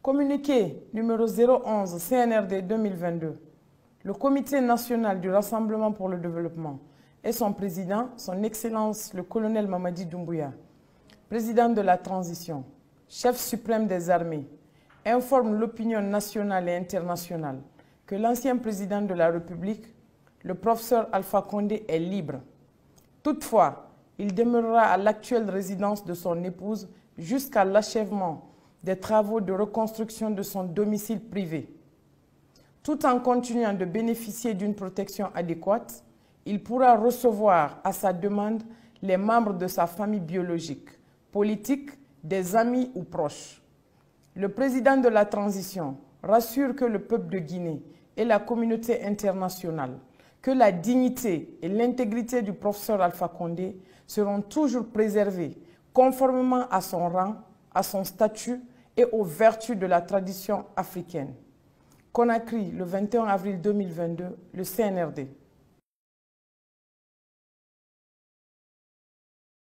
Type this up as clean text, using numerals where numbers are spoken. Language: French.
Communiqué numéro 011 CNRD 2022. Le Comité national du Rassemblement pour le développement et son président, son Excellence le colonel Mamadi Doumbouya, président de la transition, chef suprême des armées, informe l'opinion nationale et internationale que l'ancien président de la République, le professeur Alpha Condé, est libre. Toutefois, il demeurera à l'actuelle résidence de son épouse jusqu'à l'achèvement des travaux de reconstruction de son domicile privé. Tout en continuant de bénéficier d'une protection adéquate, il pourra recevoir à sa demande les membres de sa famille biologique, politique, des amis ou proches. Le président de la transition rassure que le peuple de Guinée et la communauté internationale que la dignité et l'intégrité du professeur Alpha Condé seront toujours préservées conformément à son rang, à son statut et aux vertus de la tradition africaine. Conakry, le 21 avril 2022, le CNRD.